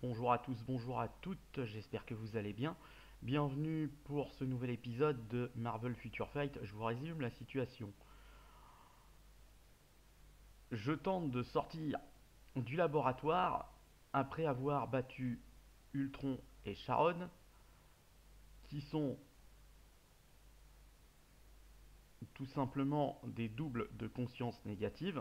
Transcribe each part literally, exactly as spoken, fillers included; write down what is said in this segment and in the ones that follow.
bonjour à tous, bonjour à toutes, j'espère que vous allez bien. Bienvenue pour ce nouvel épisode de Marvel Future Fight. Je vous résume la situation. Je tente de sortir du laboratoire après avoir battu Ultron et Sharon, qui sont tout simplement des doubles de conscience négative.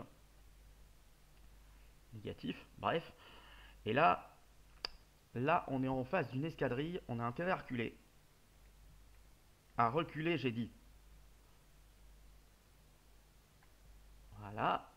Négatif, bref. Et là, là, on est en face d'une escadrille, on a intérêt à reculer. À reculer, j'ai dit. Voilà.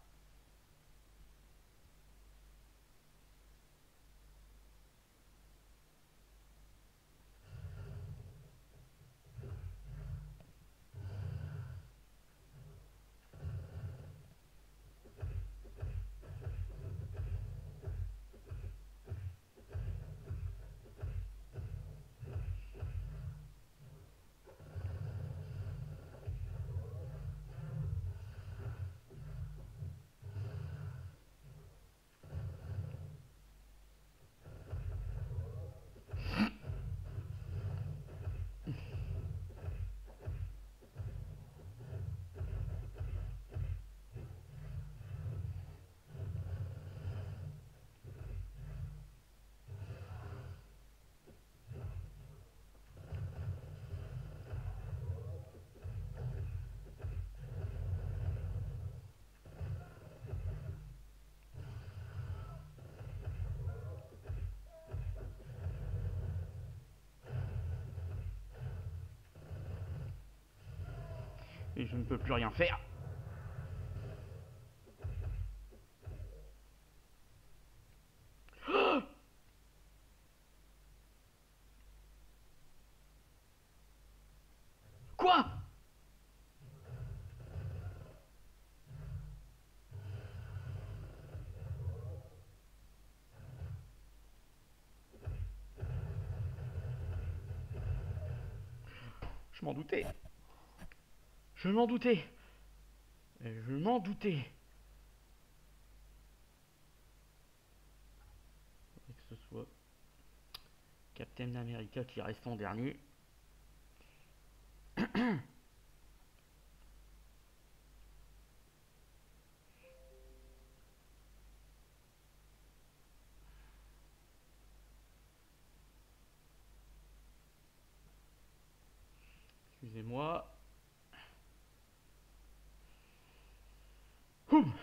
Et je ne peux plus rien faire. Quoi? Je m'en doutais. Je m'en doutais. Je m'en doutais. Que ce soit Captain America qui reste en dernier. Excusez-moi. Ouh.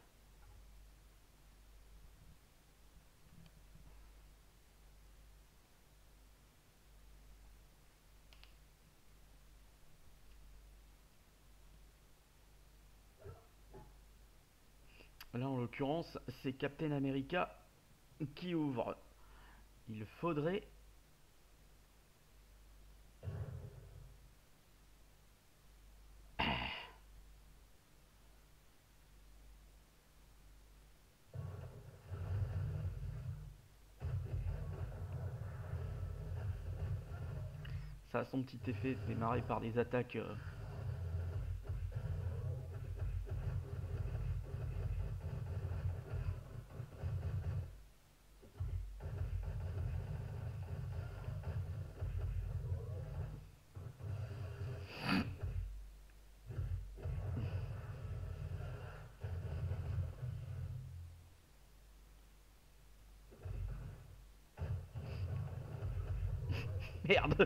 Là, en l'occurrence, c'est Captain America qui ouvre. Il faudrait... Ça a son petit effet, démarré par des attaques... Euh... Merde.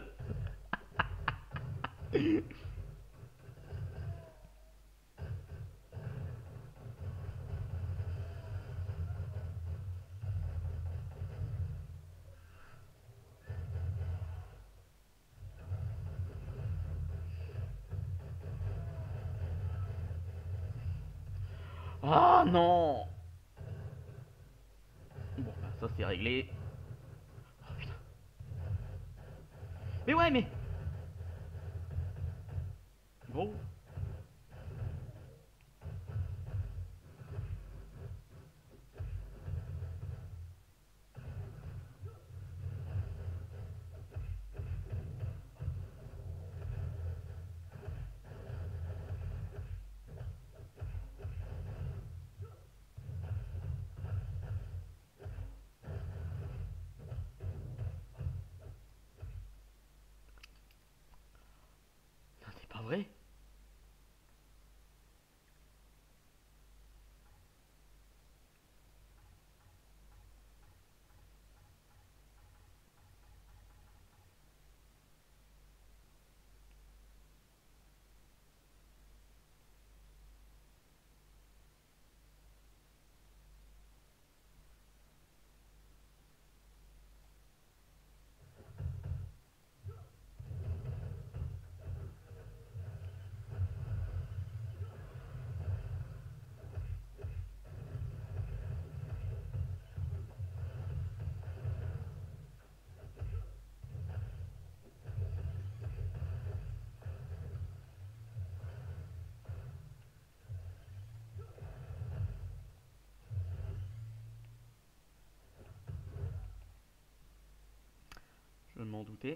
Ah non. Bon, bah, ça c'est réglé. Oh, putain. Mais ouais, mais... Gros. m'en doutais.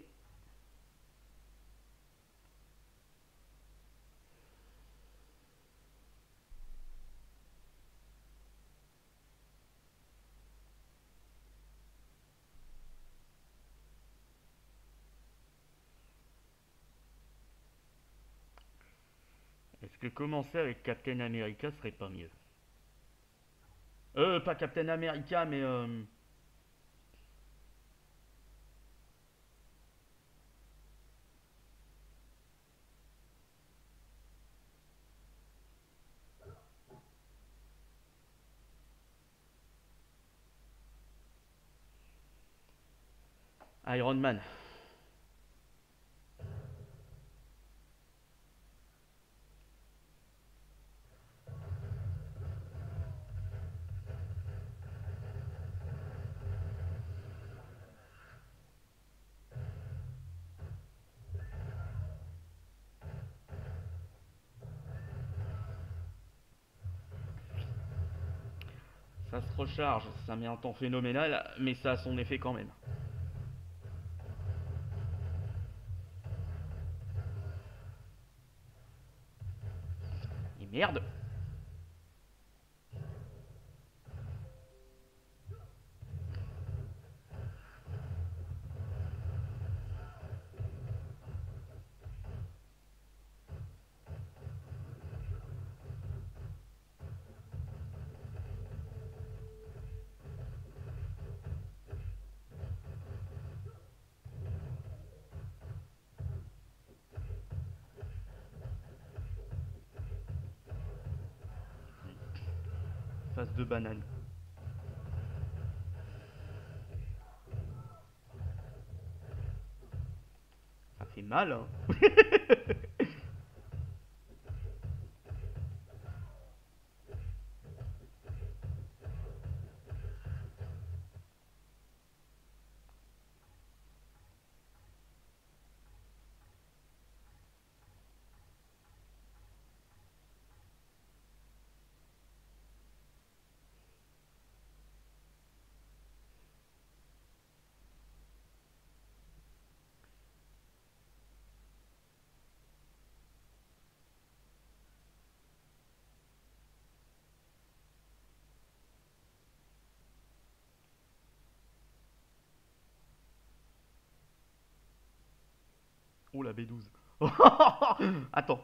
Est-ce que commencer avec Captain America serait pas mieux? Euh, pas Captain America, mais euh, Iron Man. Ça se recharge, ça met un temps phénoménal, mais ça a son effet quand même. Et merde! Face de banane. Ça fait mal, hein. Oh la B douze. Attends.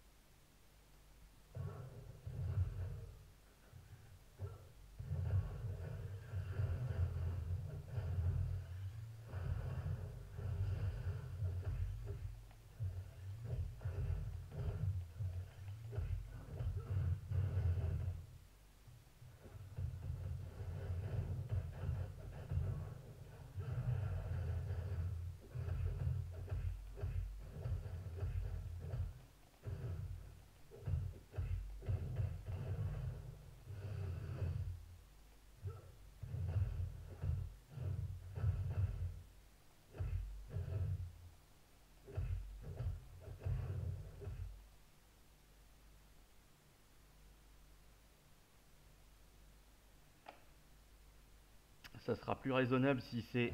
Ça sera plus raisonnable si c'est...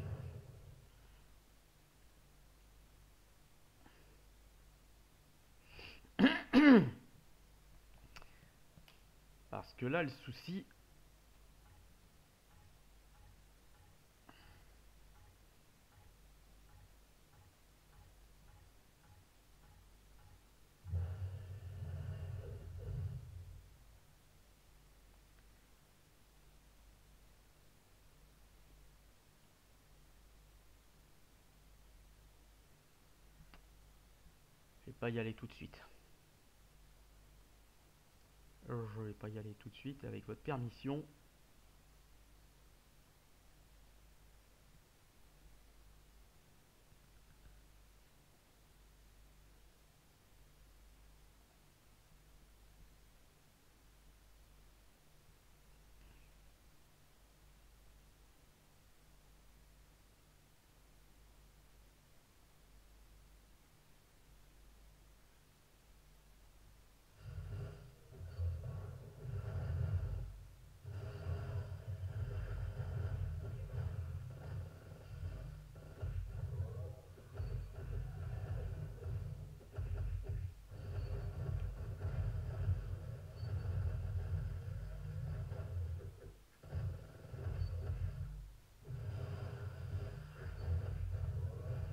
Parce que là, le souci... Je vais pas y aller tout de suite. Je vais pas y aller tout de suite, avec votre permission.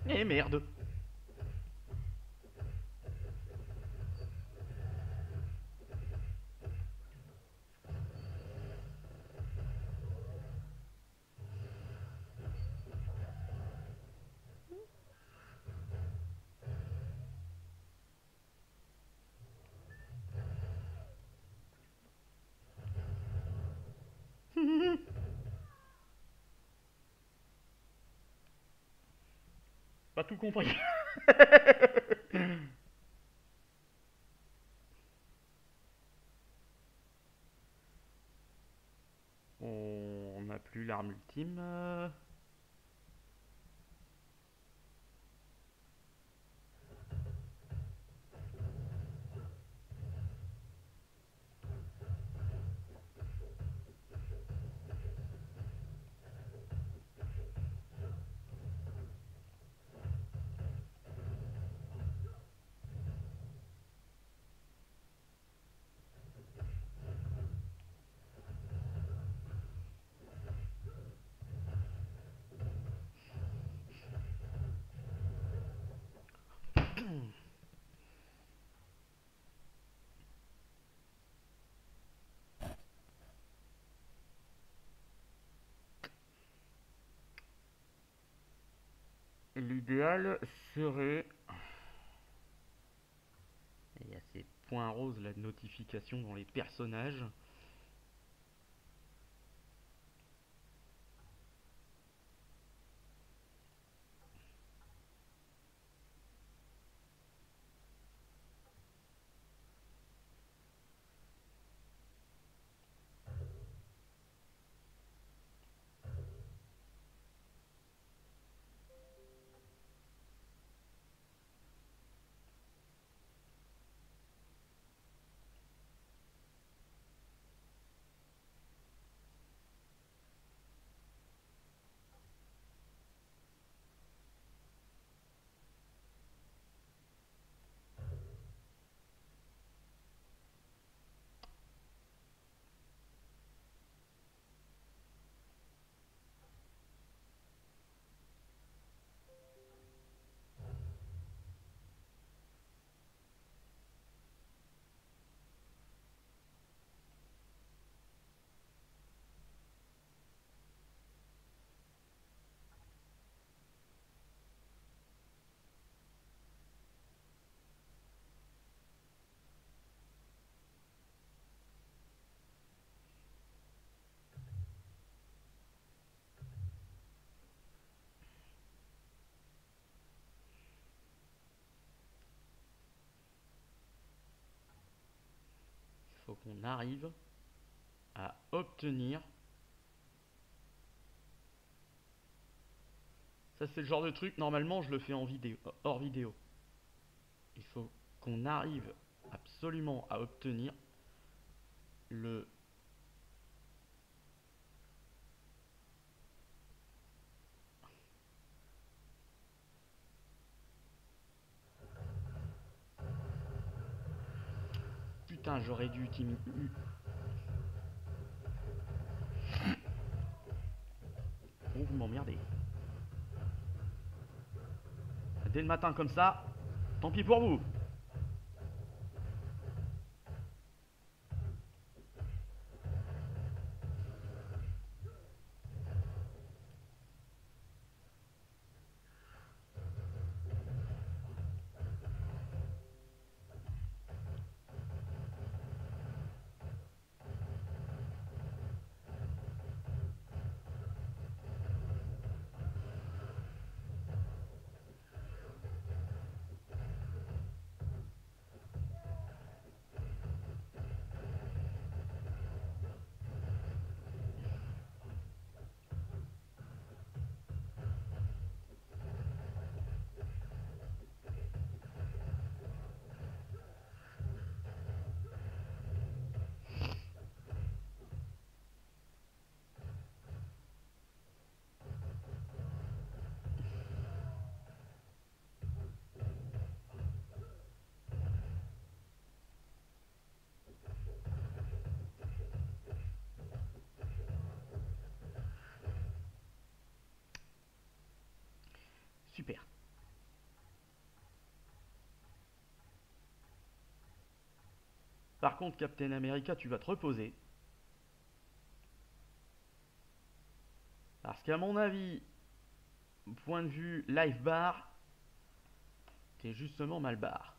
Eh merde. Pas tout compris. On n'a plus l'arme ultime. L'idéal serait... Il y a ces points roses là de notification dans les personnages. Il faut qu'on arrive à obtenir... Ça c'est le genre de truc, normalement je le fais en vidéo, hors vidéo. Il faut qu'on arrive absolument à obtenir le... Putain, j'aurais dû utiliser... Oh, vous m'emmerdez. Dès le matin comme ça, tant pis pour vous. Par contre, Captain America, tu vas te reposer. Parce qu'à mon avis, point de vue life bar, t'es justement mal barre.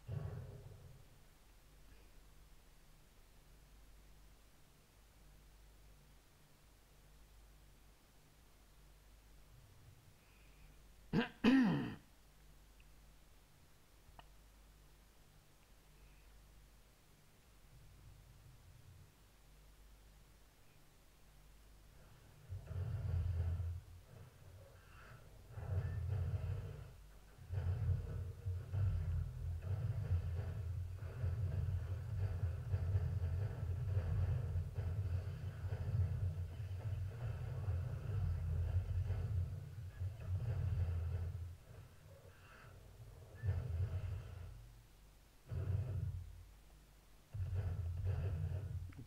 Oh,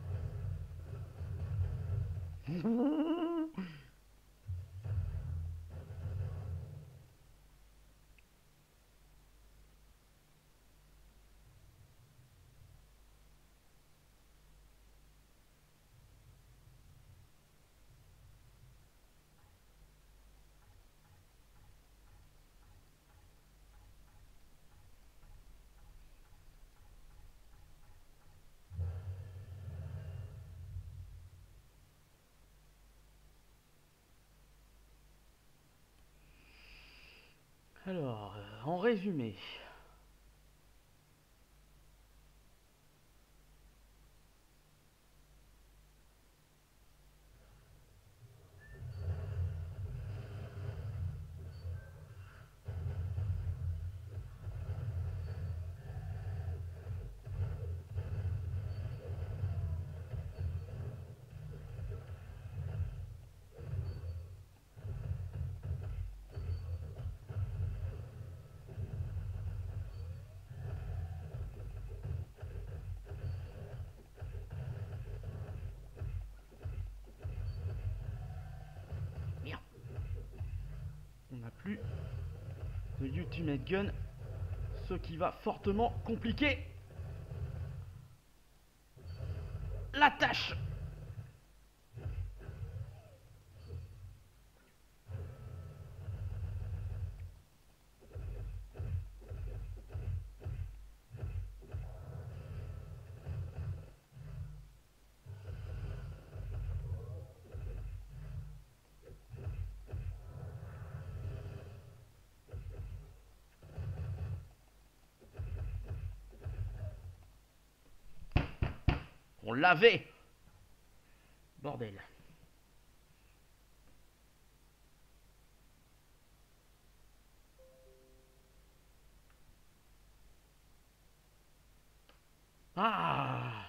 putain. Alors, euh, en résumé, merde, on n'a plus de Ultimate Gun, ce qui va fortement compliquer la tâche. On l'avait. Bordel. Ah,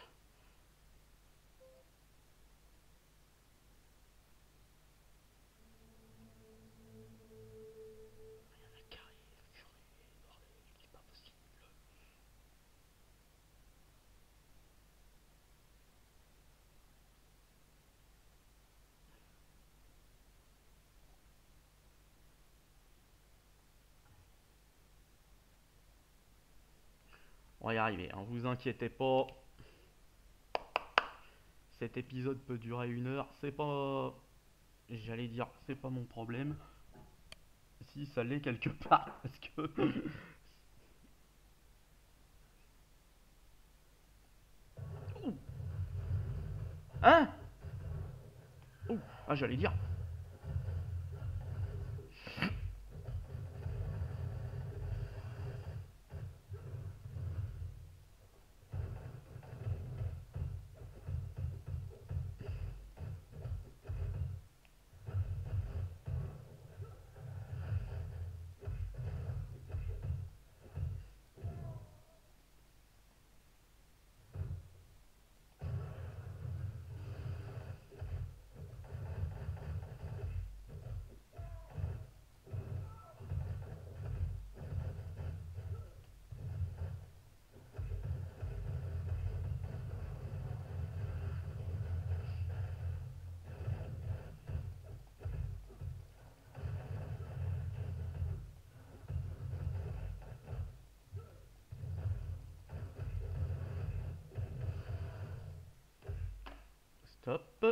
on va y arriver, hein, vous inquiétez pas. Cet épisode peut durer une heure, c'est pas... J'allais dire, c'est pas mon problème. Si, ça l'est quelque part, parce que... Hein? Oh, ah, j'allais dire... Stop.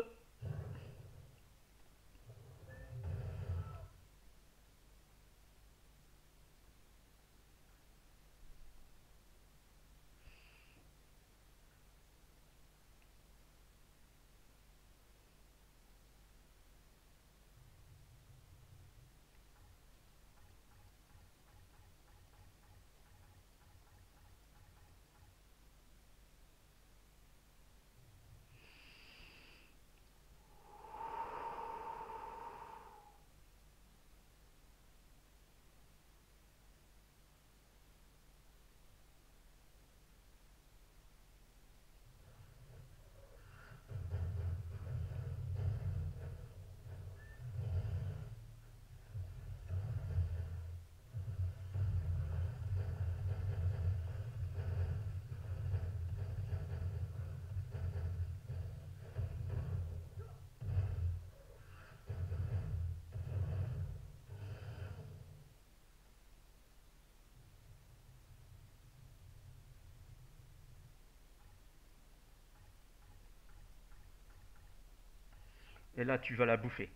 Et là, tu vas la bouffer.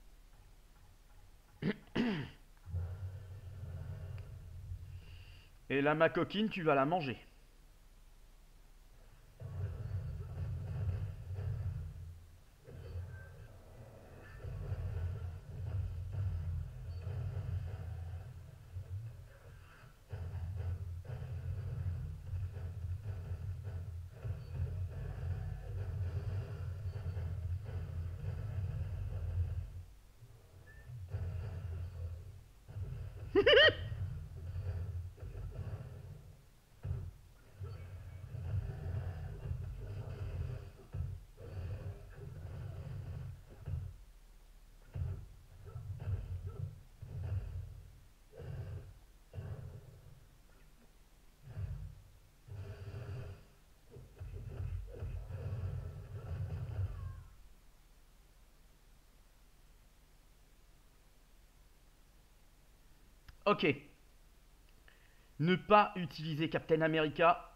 Et là, ma coquine, tu vas la manger. Ok. Ne pas utiliser Captain America.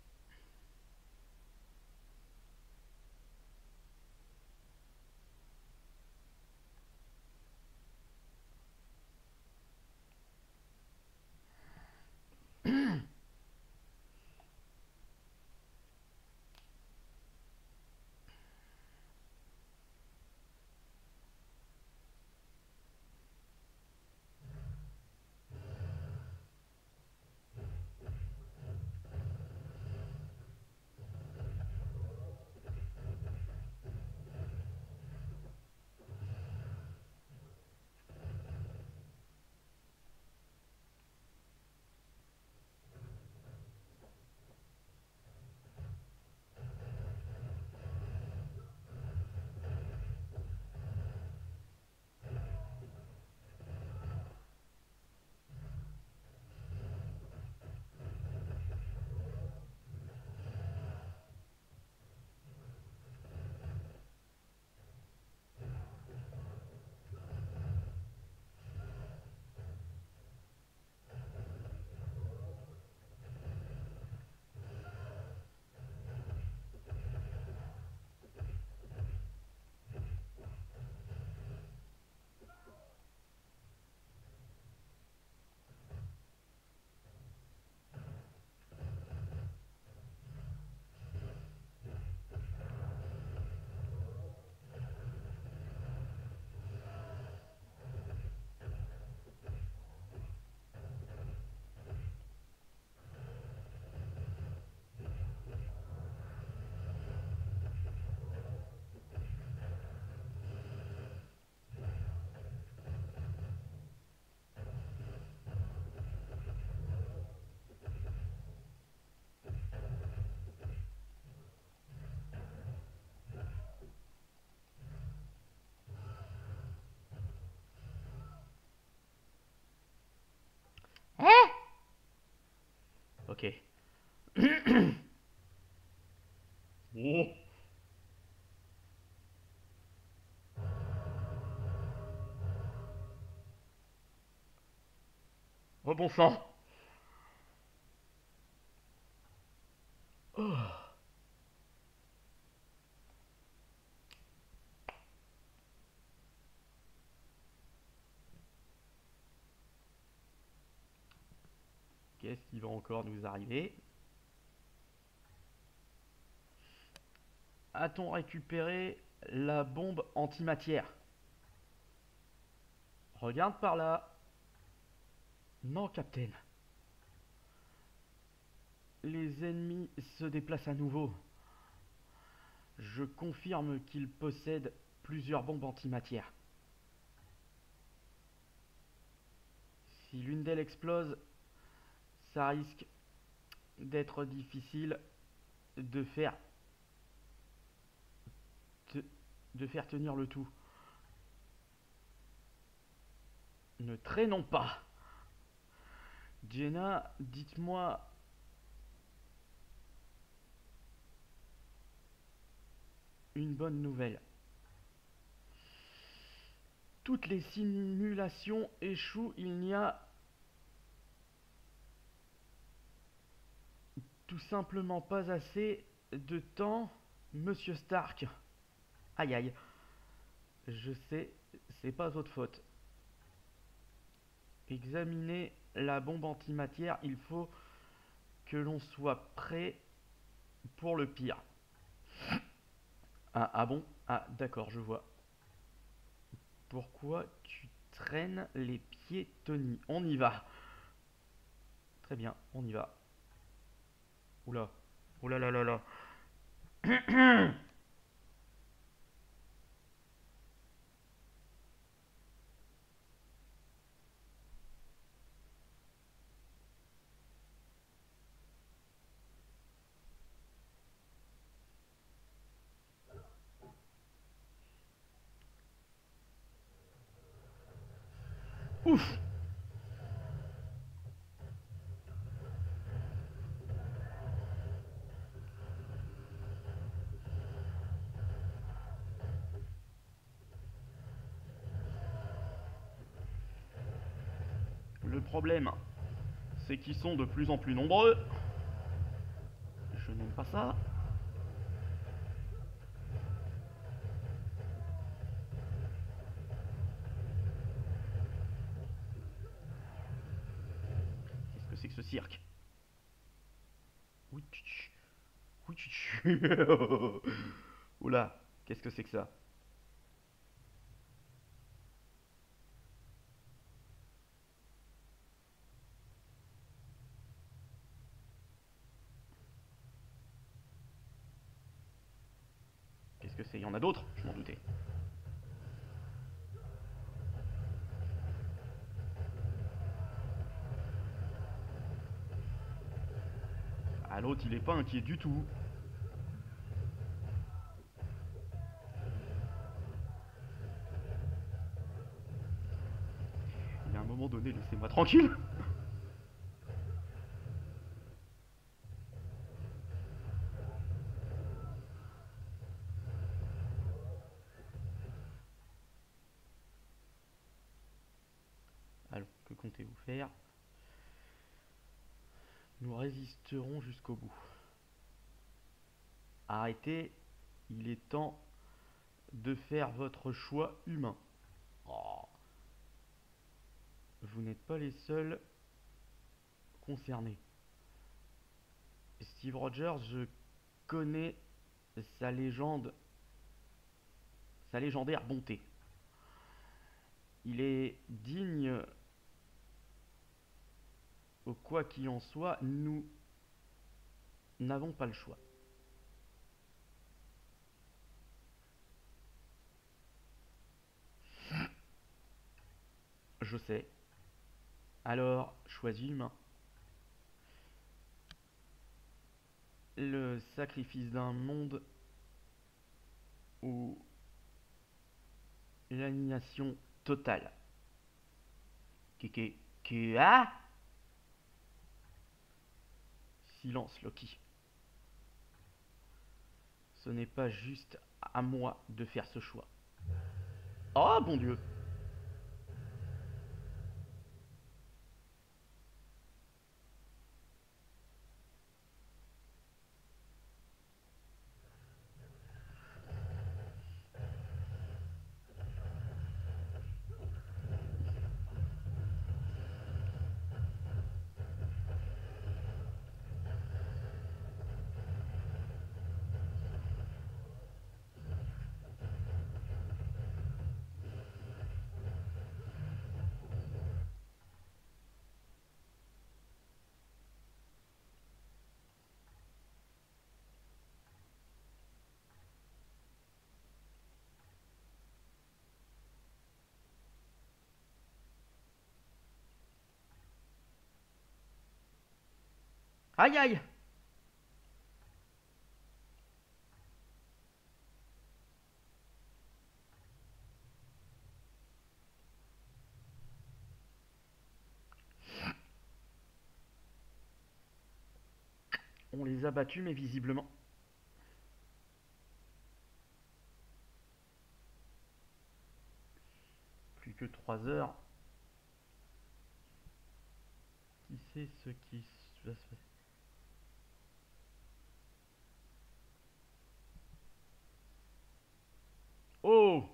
Ok. Oh. Oh bon sang. Oh. Qu'est-ce qui va encore nous arriver? A-t-on récupéré la bombe antimatière? Regarde par là. Non, Captain. Les ennemis se déplacent à nouveau. Je confirme qu'ils possèdent plusieurs bombes antimatière. Si l'une d'elles explose, ça risque d'être difficile de faire de, de faire tenir le tout. Ne traînons pas. Jenna, dites-moi... une bonne nouvelle. Toutes les simulations échouent, il n'y a tout simplement pas assez de temps, Monsieur Stark. Aïe aïe. Je sais, c'est pas votre faute. Examinez la bombe antimatière, il faut que l'on soit prêt pour le pire. Ah, ah bon? Ah d'accord, je vois. Pourquoi tu traînes les pieds, Tony? On y va. Très bien, on y va. Oula. Oula là là là. Ouf. Le problème, c'est qu'ils sont de plus en plus nombreux. Je n'aime pas ça. Qu'est-ce que c'est que ce cirque? Oui, tch, oui, tch. Oula, qu'est-ce que c'est que ça? Qu'est-ce que c'est? Il y en a d'autres? Je m'en doutais. Ah, l'autre, il est pas inquiet du tout. Il y a un moment donné, laissez-moi tranquille. Alors, que comptez-vous faire? Nous résisterons jusqu'au bout. Arrêtez, il est temps de faire votre choix humain. Oh. Vous n'êtes pas les seuls concernés. Steve Rogers, je connais sa légende, sa légendaire bonté. Il est digne, quoi qu'il en soit, nous n'avons pas le choix. Je sais. Alors, choisis humain. Le sacrifice d'un monde ou l'annihilation totale. Kéké. Ké. Ah. Silence, Loki. Ce n'est pas juste à moi de faire ce choix. Oh, bon Dieu! Aïe aïe. On les a battus, mais visiblement. Plus que trois heures. Qui sait ce qui va se passer? Oh!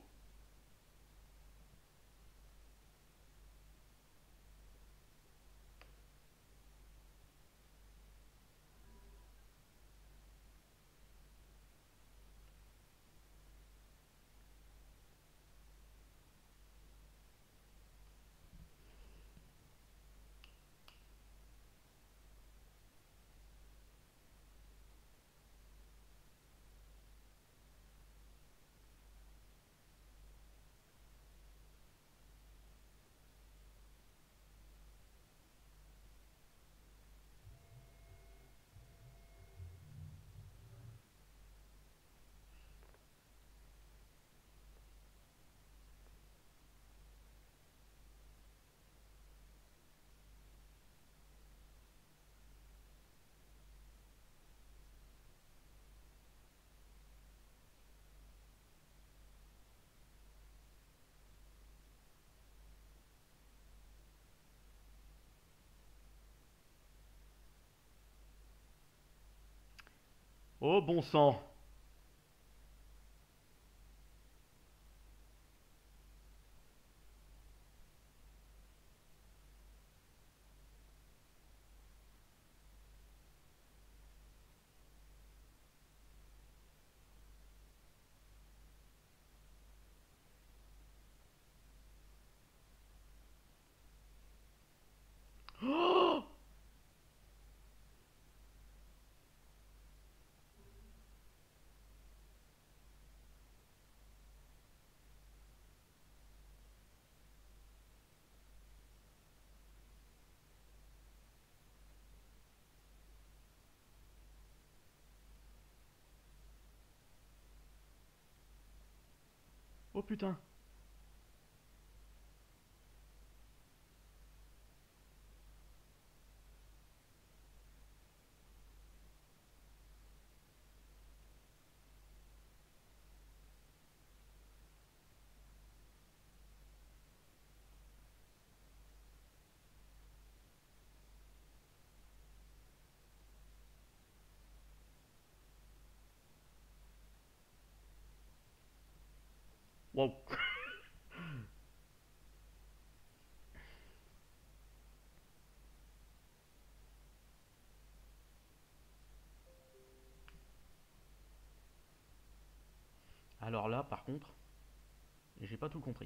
Oh bon sang! Oh! Oh putain! Wow! Alors là, par contre, j'ai pas tout compris.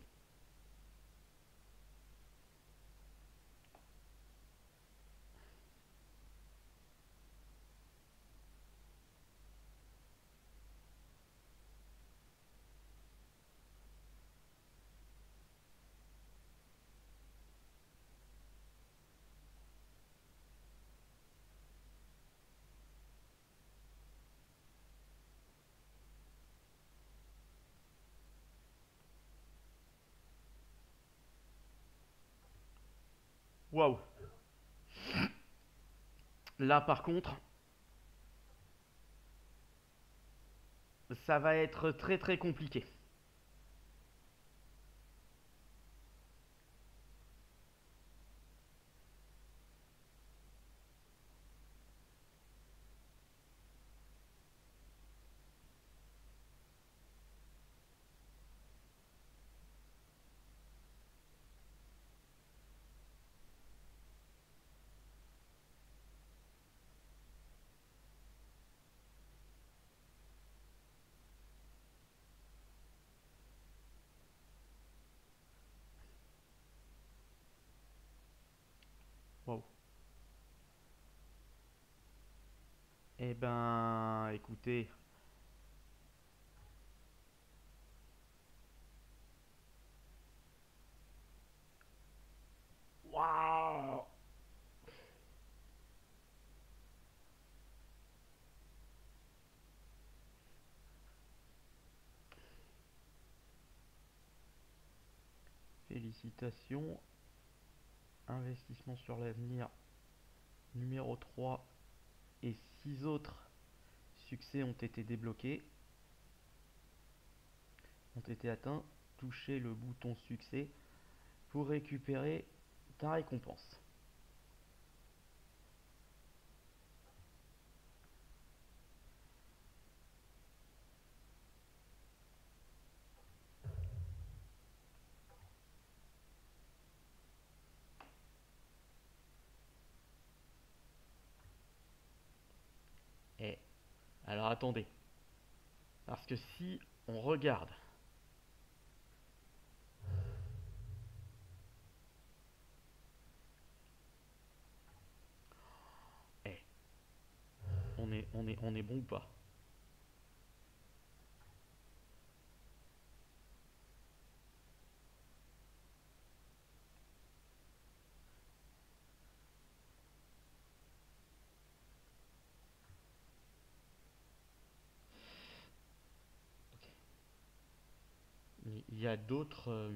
Waouh! Là, par contre, ça va être très très compliqué. Waouh! Eh ben, écoutez, waouh! Félicitations. Investissement sur l'avenir numéro trois et six autres succès ont été débloqués. Ont été atteints. Touchez le bouton succès pour récupérer ta récompense. Et alors attendez, parce que si on regarde eh, on est on est on est bon ou pas? Il y a d'autres euh,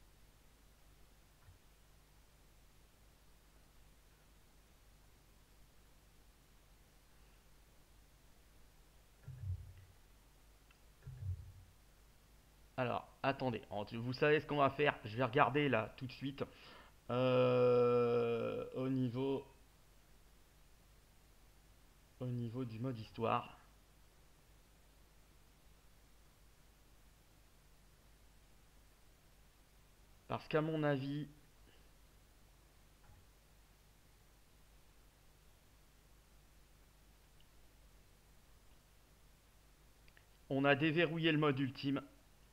alors attendez, vous savez ce qu'on va faire? Je vais regarder là tout de suite euh, au niveau au niveau du mode histoire. Parce qu'à mon avis, on a déverrouillé le mode ultime.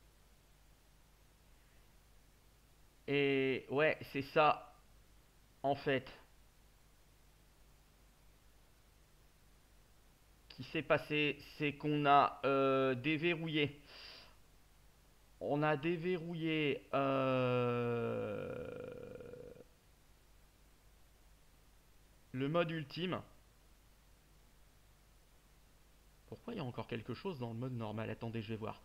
Et ouais, c'est ça, en fait, qui s'est passé. C'est qu'on a euh, déverrouillé. On a déverrouillé euh, le mode ultime. Pourquoi il y a encore quelque chose dans le mode normal? Attendez, je vais voir.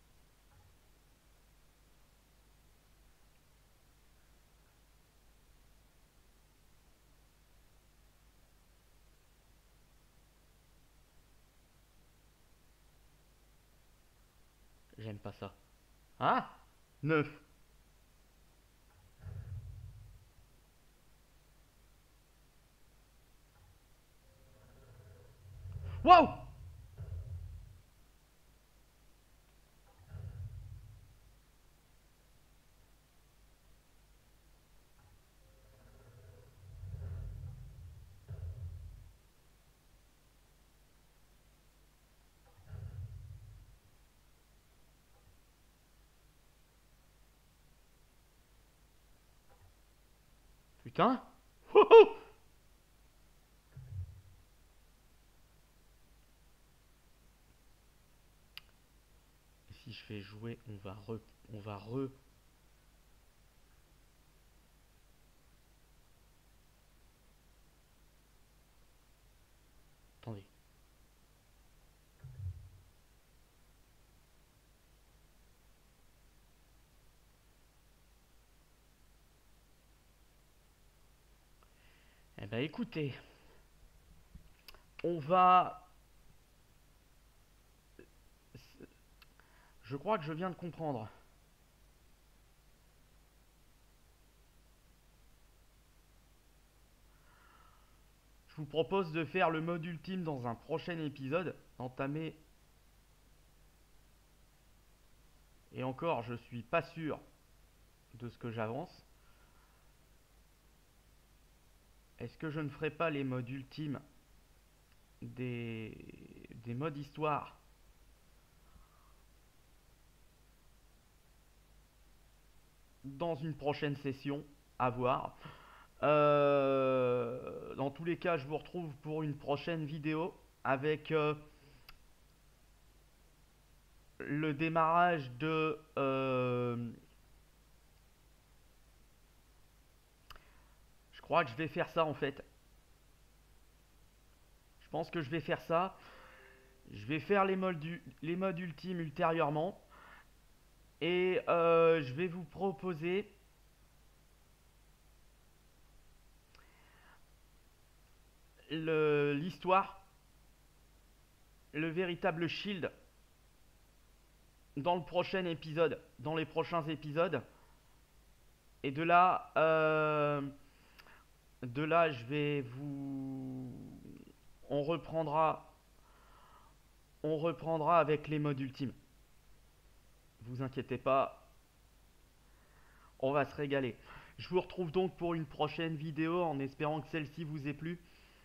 J'aime pas ça. Ah, neuf. Wow. Putain. Wouhou. Si je fais jouer, on va re... On va re... Attendez. Eh ben écoutez, on va... Je crois que je viens de comprendre. Je vous propose de faire le mode ultime dans un prochain épisode, entamer. Et encore, je suis pas sûr de ce que j'avance. Est-ce que je ne ferai pas les modes ultimes des, des modes histoire dans une prochaine session? À voir. Euh, dans tous les cas, je vous retrouve pour une prochaine vidéo avec euh, le démarrage de euh, je crois que je vais faire ça en fait. Je pense que je vais faire ça. Je vais faire les modes, les modes ultimes ultérieurement. Et euh, je vais vous proposer le- l'histoire, le véritable Shield dans le prochain épisode, dans les prochains épisodes. Et de là, euh, de là, je vais vous, on reprendra, on reprendra avec les modes ultimes. Vous inquiétez pas, on va se régaler. Je vous retrouve donc pour une prochaine vidéo en espérant que celle-ci vous ait plu.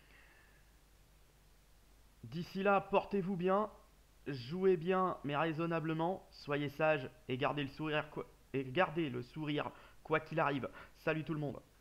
D'ici là, portez-vous bien, jouez bien mais raisonnablement, soyez sages et gardez le sourire quoi, et gardez le sourire quoi qu'il arrive. Salut tout le monde.